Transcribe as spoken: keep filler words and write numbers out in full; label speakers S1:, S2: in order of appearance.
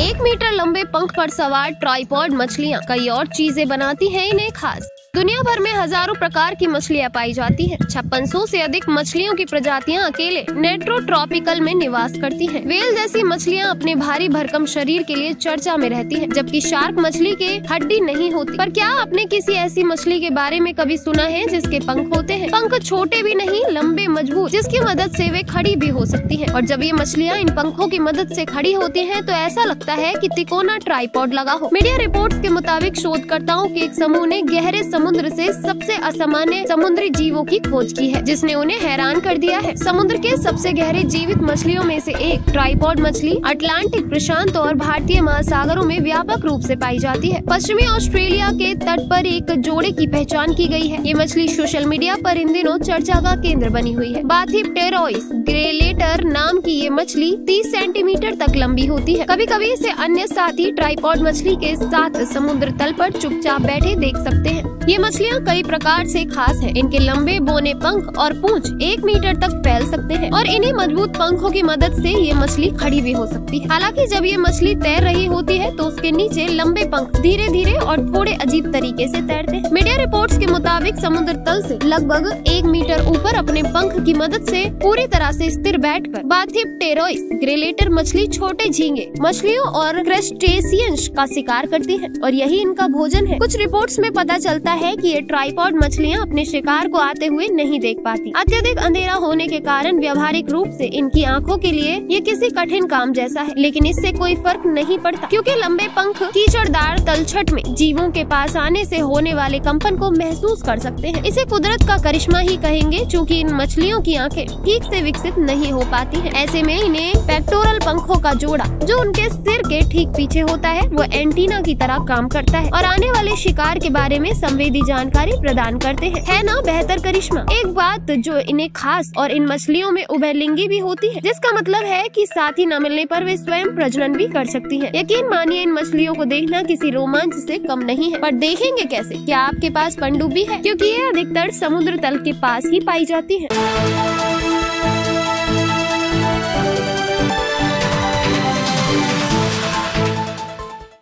S1: एक मीटर लंबे पंख पर सवार ट्राइपॉड मछलियाँ कई और चीजें बनाती हैं इन्हें खास। दुनिया भर में हजारों प्रकार की मछलियाँ पाई जाती हैं। छप्पन सौ से अधिक मछलियों की प्रजातियाँ अकेले नेट्रोट्रॉपिकल में निवास करती हैं। वेल जैसी मछलियाँ अपने भारी भरकम शरीर के लिए चर्चा में रहती हैं, जबकि शार्क मछली के हड्डी नहीं होती। पर क्या आपने किसी ऐसी मछली के बारे में कभी सुना है जिसके पंख होते हैं? पंख छोटे भी नहीं, लंबे मजबूत, जिसकी मदद से वे खड़ी भी हो सकती हैं। और जब ये मछलियाँ इन पंखों की मदद से खड़ी होती हैं, तो ऐसा लगता है कि तिकोना ट्राइपॉड लगा हो। मीडिया रिपोर्ट्स के मुताबिक शोधकर्ताओं के एक समूह ने गहरे समुद्र से सबसे असामान्य समुद्री जीवों की खोज की है, जिसने उन्हें हैरान कर दिया है। समुद्र के सबसे गहरे जीवित मछलियों में से एक ट्राइपॉड मछली अटलांटिक, प्रशांत और भारतीय महासागरों में व्यापक रूप से पाई जाती है। पश्चिमी ऑस्ट्रेलिया के तट पर एक जोड़े की पहचान की गई है। ये मछली सोशल मीडिया पर इन दिनों चर्चा का केंद्र बनी हुई है। बाथिप्टेरोइस ग्रेलेटर नाम की ये मछली तीस सेंटीमीटर तक लंबी होती है। कभी कभी इसे अन्य साथी ट्राइपॉड मछली के साथ समुद्र तल पर चुपचाप बैठे देख सकते हैं। ये मछलियाँ कई प्रकार से खास हैं। इनके लंबे बौने पंख और पूंछ एक मीटर तक फैल सकते हैं और इन्हीं मजबूत पंखों की मदद से ये मछली खड़ी भी हो सकती है। हालांकि जब ये मछली तैर रही होती है तो उसके नीचे लंबे पंख धीरे धीरे और थोड़े अजीब तरीके से तैरते हैं। मीडिया रिपोर्ट्स के मुताबिक समुद्र तल से लगभग एक मीटर ऊपर अपने पंख की मदद से पूरी तरह से स्थिर बैठकर बाथिप्टेरोइस ग्रेलेटर मछली छोटे झींगे मछलियों और क्रस्टेशियंस का शिकार करती है और यही इनका भोजन है। कुछ रिपोर्ट्स में पता चलता है कि ये ट्राइपॉड मछलियाँ अपने शिकार को आते हुए नहीं देख पाती। अत्यधिक अंधेरा होने के कारण व्यावहारिक रूप से इनकी आंखों के लिए ये किसी कठिन काम जैसा है, लेकिन इससे कोई फर्क नहीं पड़ता क्योंकि लंबे पंख कीचड़दार तलछट में जीवों के पास आने से होने वाले कंपन को महसूस कर सकते हैं। इसे कुदरत का करिश्मा ही कहेंगे, चूँकि इन मछलियों की आंखें ठीक से विकसित नहीं हो पाती हैं। ऐसे में इन्हें पेक्टोरल पंखों का जोड़ा जो उनके सिर के ठीक पीछे होता है वो एंटीना की तरह काम करता है और आने वाले शिकार के बारे में संवेदी जानकारी प्रदान करते हैं। है ना बेहतर करिश्मा। एक बात जो इन्हें खास और इन मछलियों में उभयलिंगी भी होती है, जिसका मतलब है कि साथी न मिलने पर वे स्वयं प्रजनन भी कर सकती हैं। यकीन मानिए इन मछलियों को देखना किसी रोमांच से कम नहीं है। पर देखेंगे कैसे? क्या आपके पास पनडुब्बी है? क्योंकि ये अधिकतर समुद्र तल के पास ही पाई जाती है।